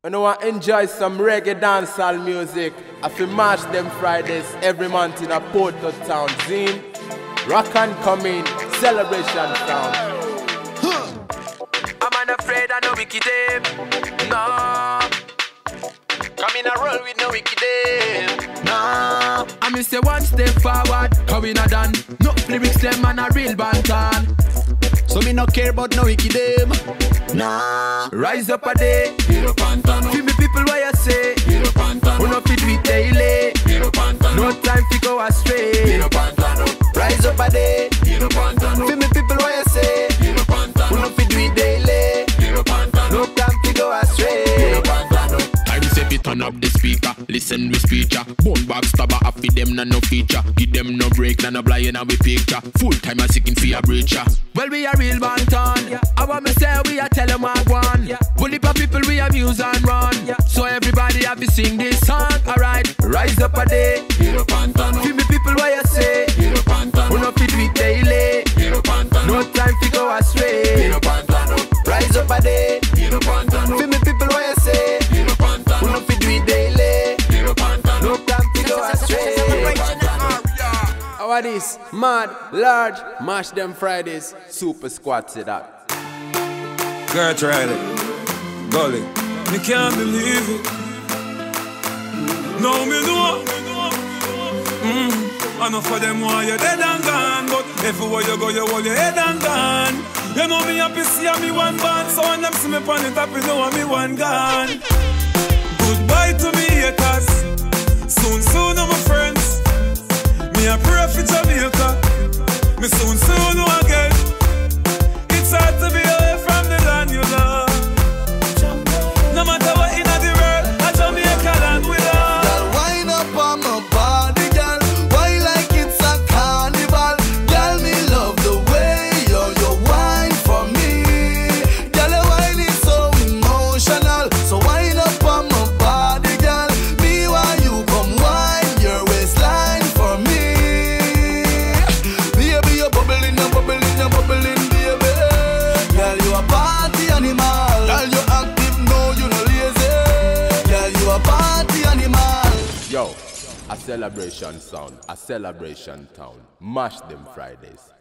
And I want to enjoy some reggae dancehall music. I feel march them Fridays every month in a Porto town. Zine, rock and come in, celebration sound. I'm unafraid of no wicked Dem. No. Come in a roll with no wicked Dem. No. I miss say one step forward, how we not done. No lyrics them and a real bantan. So me no care about no wicked Dem. Nah. Rise up a day. Feel me people what you say. Who no fit with daily. No time to go astray. Rise up a day. Feel me people what you say. Who no fit with daily. No time to go astray. Time say fi turn up the speaker, listen with speecher. Bone bag stabber off with them no feature. Give them no break, no blind and we picture. Full time a seeking for a breacher. Well we a real bantan. I want me say we a tell them what one. Bully for people we abuse and run. So everybody have to sing this song. Alright, rise up a day. Feel me people what you say. Who no fit with daily. No time to go astray. Rise up a day. Feel me people what you say. Who no fit with daily. No time to go astray. How are this? Mad, large, mash them Fridays, super squad say that. Girl, try it. Gully. Me can't believe it. No, me know. Enough for them why you're dead and gone. But everywhere you go, you hold your head and gone. You know me happy see me one band. So when them see me on the top, you know me one gone. Goodbye to me haters. Soon, soon, my friends. Me a pray for Jamaica. Me soon, soon, again. It's hard to be away from the land you love. No matter what in the world, I Jamaica land we love. Girl, wind up on my body, girl. Why like it's a carnival? Girl, me love the way you wine for me. Girl, your wine is so emotional. So wind up on my body, girl. Me while you come wine your waistline for me. Baby, you're bubbling, you're bubbling, you're bubbling, baby. Girl, you a party animal. Girl, you active, no, you no lazy. Girl, you a party animal. Yo, a celebration sound, a celebration town. Mash them Fridays.